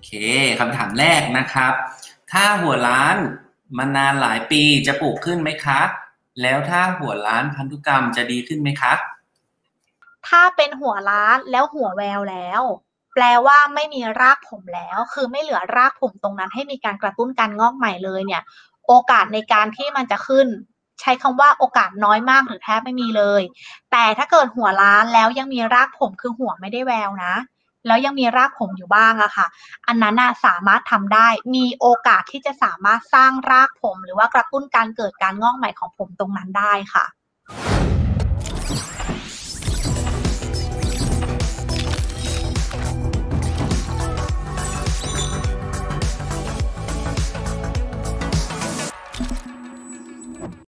เคคำถามแรกนะครับถ้าหัวล้านมานานหลายปีจะปลูกขึ้นไหมคะแล้วถ้าหัวล้านพันธุกรรมจะดีขึ้นไหมคะถ้าเป็นหัวล้านแล้วหัวแววแล้วแปลว่าไม่มีรากผมแล้วคือไม่เหลือรากผมตรงนั้นให้มีการกระตุ้นการงอกใหม่เลยเนี่ยโอกาสในการที่มันจะขึ้นใช้คำว่าโอกาสน้อยมากหรือแทบไม่มีเลยแต่ถ้าเกิดหัวล้านแล้วยังมีรากผมคือหัวไม่ได้แววนะแล้วยังมีรากผมอยู่บ้างอะค่ะอันนั้นน่ะสามารถทำได้มีโอกาสที่จะสามารถสร้างรากผมหรือว่ากระตุ้นการเกิดการงอกใหม่ของผมตรงนั้นได้ค่ะ